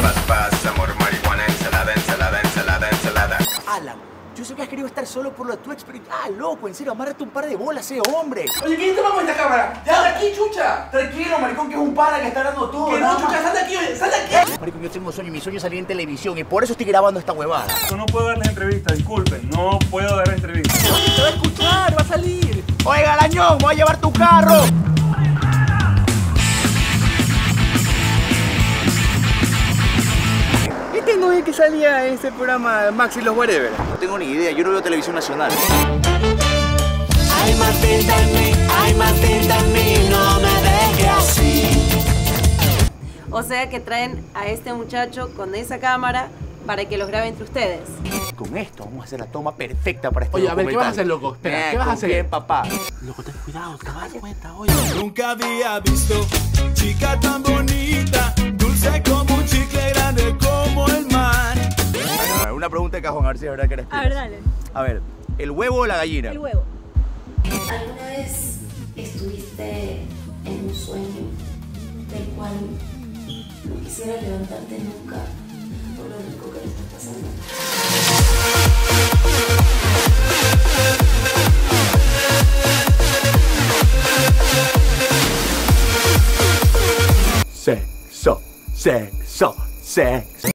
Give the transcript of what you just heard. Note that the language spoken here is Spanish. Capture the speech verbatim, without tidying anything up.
Paz, paz, amor, marihuana, ensalada, ensalada, ensalada, ensalada. Alan, yo sé que has querido estar solo por lo de tu ex, pero ya, loco, en serio, amárrate un par de bolas, eh, hombre. Oye, ¿quién te va con esta cámara? ¡Ya, de aquí, chucha! Tranquilo, maricón, que es un pana que está dando todo. Que no, chucha, sal de aquí, oye, sal de aquí. Maricón, yo tengo sueño y mi sueño es salir en televisión y por eso estoy grabando esta huevada. Yo no puedo darles entrevistas, disculpen, no puedo dar entrevistas. Oye, te va a escuchar, va a salir. Oiga, Lañón, voy a llevar tu carro. Este no es el que salía en ese programa Max y los Whatever. No tengo ni idea, yo no veo televisión nacional. Ay, Matilda en mí, ay, Matilda en mí, no me dejes así. O sea que traen a este muchacho con esa cámara para que los grabe entre ustedes. Con esto vamos a hacer la toma perfecta para este Oye, a ver, ¿qué vas a documental. hacer, loco? Espera, Eh, ¿qué vas a ¿con hacer? quién, papá? Loco, ten cuidado, te vas a dar cuenta, oye. Nunca había visto chica tan bonita, dulce como un chicle, grande como el mar. A ver, una pregunta de cajón, a ver si es verdad que eres tú. A ver, dale. A ver, ¿el huevo o la gallina? El huevo. ¿Alguna vez estuviste en un sueño del cual no quisieras levantarte nunca por lo rico que le está pasando? Sexo, sexo, sexo.